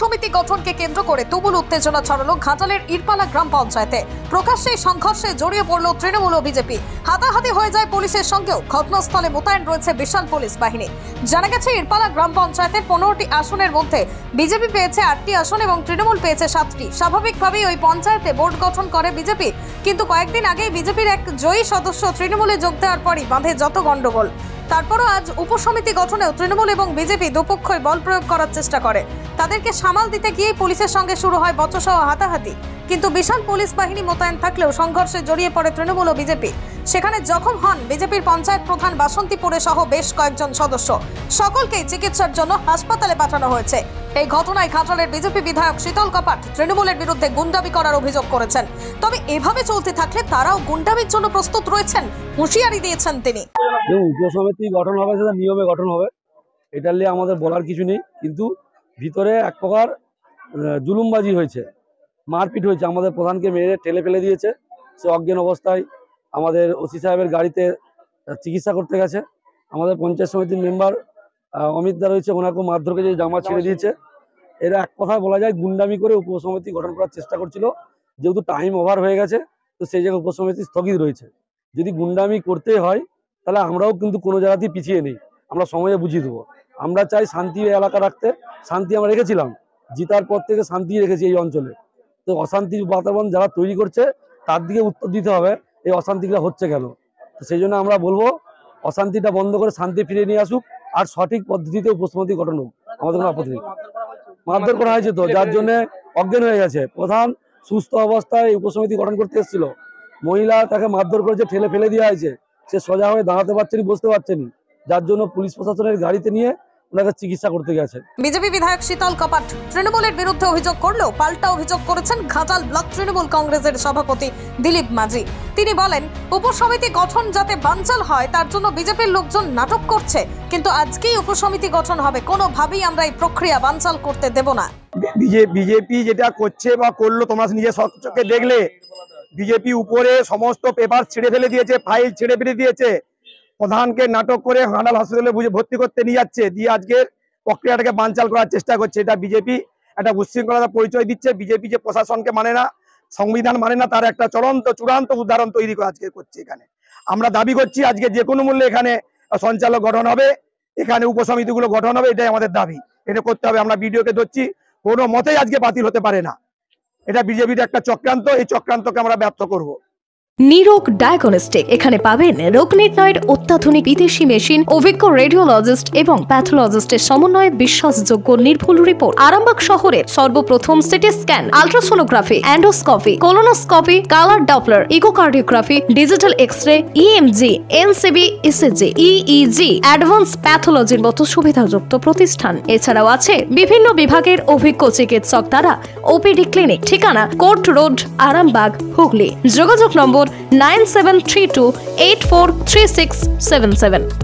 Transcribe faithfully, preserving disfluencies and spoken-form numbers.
উপসমিতি গঠনকে কেন্দ্র করে তুমুল উত্তেজনা ছড়ালো ঘাটালের ইরপালা গ্রাম পঞ্চায়েতে। প্রকাশ্যে সংঘর্ষে জড়িয়ে পড়ল তৃণমূল ও বিজেপি। হাতাহাতি হয়ে যায় পুলিশের সঙ্গেও। ঘটনাস্থলে মোতায়েন রয়েছে বিশাল পুলিশ বাহিনী। জানা গেছে ইরপালা গ্রাম পঞ্চায়েতের পনেরোটি আসনের মধ্যে বিজেপি পেয়েছে আটটি আসন এবং তৃণমূল পেয়েছে সাতটি। স্বাভাবিকভাবেই ওই পঞ্চায়েতে বোর্ড গঠন করে বিজেপি, কিন্তু কয়েকদিন আগেই বিজেপির এক জয়ী সদস্য তৃণমূলে যোগ দেওয়ার পরই বাঁধে যত গন্ডগোল। তারপরও আজ উপসমিতি গঠনেও তৃণমূল এবং বিজেপি দুপক্ষই বল প্রয়োগ করার চেষ্টা করে। তাদেরকে সামাল দিতে গিয়ে পুলিশের সঙ্গে শুরু হয় বচসা ও হাতাহাতি। কিন্তু বিশাল পুলিশ বাহিনী মোতায়েন থাকলেও সংঘর্ষে জড়িয়ে পড়ে তৃণমূল ও বিজেপি। সেখানে জখম হন বিজেপির পঞ্চায়েত প্রধান বাসন্তীপুরে সহ বেশ কয়েকজন সদস্য। সকলকেই চিকিৎসার জন্য হাসপাতালে পাঠানো হয়েছে। এই ঘটনায় ঘাটালের বিজেপি বিধায়ক শীতল কপাট তৃণমূলের বিরুদ্ধে গুন্ডামি করার অভিযোগ করেছেন। তবে এভাবে চলতে থাকলে তারাও গুন্ডামির জন্য প্রস্তুত রয়েছেন, হুঁশিয়ারি দিয়েছেন তিনি। উপসমিতি গঠন হবে, সেটা নিয়মে গঠন হবে, এটা নিয়ে আমাদের বলার কিছু নেই। কিন্তু ভিতরে এক প্রকার জুলুমবাজি হয়েছে, মারপিট হয়েছে। আমাদের প্রধানকে মেরে ঠেলে ফেলে দিয়েছে। সে অজ্ঞান অবস্থায় আমাদের ওসি সাহেবের গাড়িতে চিকিৎসা করতে গেছে। আমাদের পঞ্চায়েত সমিতির মেম্বার অমিত দা রয়েছে, ওনাকেও মারধর করে জামা ছেড়ে দিয়েছে। এরা এক কথায় বলা যায় গুন্ডামি করে উপসমিতি গঠন করার চেষ্টা করছিল। যেহেতু টাইম ওভার হয়ে গেছে, তো সেই জায়গায় উপসমিতি স্থগিত রয়েছে। যদি গুন্ডামি করতে হয় তাহলে আমরাও কিন্তু কোনো জায়গাতেই পিছিয়ে নেই, আমরা সময়ে বুঝিয়ে দেবো। আমরা চাই শান্তি এলাকা রাখতে। শান্তি আমরা রেখেছিলাম, জিতার পর থেকে শান্তি রেখেছি এই অঞ্চলে। তো অশান্তির বাতাবরণ যারা তৈরি করছে তার দিকে উত্তর দিতে হবে, এই অশান্তিটা হচ্ছে কেন। তো সেই জন্য আমরা বলবো অশান্তিটা বন্ধ করে শান্তি ফিরিয়ে নিয়ে আসুক, আর সঠিক পদ্ধতিতে উপসমিতি গঠন হোক। আমাদের কোনো আপত্তি নেই। মারধর করা হয়েছে তো, যার জন্য অজ্ঞান হয়ে গেছে। প্রধান সুস্থ অবস্থায় উপসমিতি গঠন করতে এসেছিল, মহিলা তাকে মারধর করেছে, ঠেলে ফেলে দেওয়া হয়েছে। সে সোজা হয়ে দাঁড়াতে পারছেনি, বসতে পারছেনি, যার জন্য পুলিশ প্রশাসনের গাড়িতে নিয়ে ওনাকে চিকিৎসা করতে গেছে। বিজেপি বিধায়ক শীতল কপাট তৃণমূলের বিরুদ্ধে অভিযোগ করলেও পাল্টা অভিযোগ করেছেন ঘাটাল ব্লক তৃণমূল কংগ্রেসের সভাপতি দিলীপ মাঝি। তিনি বলেন, উপসমিতি গঠন যাতে বানচাল হয় তার জন্য বিজেপির লোকজন নাটক করছে, কিন্তু আজকেই উপসমিতি গঠন হবে। কোনোভাবেই আমরা এই প্রক্রিয়া বানচাল করতে দেব না। বিজেপি যেটা করছে বা করলো তোমরা নিজে চোখে দেখলে। বিজেপি উপরে সমস্ত পেপার ছেড়ে ফেলে দিয়েছে, ফাইল ছেড়ে ফেলে দিয়েছে। প্রধানকে নাটক করে ঘাটাল হসপিটালে বুঝে ভর্তি করতে নিয়ে যাচ্ছে, দিয়ে আজকের প্রক্রিয়াটাকে বানচাল করার চেষ্টা করছে। এটা বিজেপি একটা উচ্ছৃঙ্খলতার পরিচয় দিচ্ছে। বিজেপি যে প্রশাসনকে মানে না, সংবিধান মানে না, তার একটা চূড়ান্ত চূড়ান্ত উদাহরণ তৈরি করে আজকে করছে। এখানে আমরা দাবি করছি আজকে যে কোনো মূল্যে এখানে সঞ্চালক গঠন হবে, এখানে উপসমিতিগুলো গঠন হবে, এটাই আমাদের দাবি। এটা করতে হবে। আমরা বিডিওকে ধরছি, কোনো মতেই আজকে বাতিল হতে পারে না। এটা বিজেপির একটা চক্রান্ত, এই চক্রান্তকে আমরা ব্যর্থ করব। নিরোগ ডায়াগনস্টিক, এখানে পাবেন রোগ নির্ণয়ের অত্যাধুনিক বিদেশি মেশিন, অভিজ্ঞ রেডিওলজিস্ট এবং প্যাথোলজিস্টের সমন্বয়ে বিশ্বাসযোগ্য নির্ভুল রিপোর্ট। আরামবাগ শহরের সর্বপ্রথম CT scan, ultrasonography, endoscopy, colonoscopy, colour doppler, echocardiography, digital X-ray, EMG, NCB, ECG, EEG, advance প্যাথোলজির মতো সুবিধাযুক্ত প্রতিষ্ঠান। এছাড়াও আছে বিভিন্ন বিভাগের অভিজ্ঞ চিকিৎসক দ্বারা ওপিডি ক্লিনিক। ঠিকানা কোর্ট রোড, আরামবাগ, হুগলি। যোগাযোগ number nine seven three two eight four three six seven seven.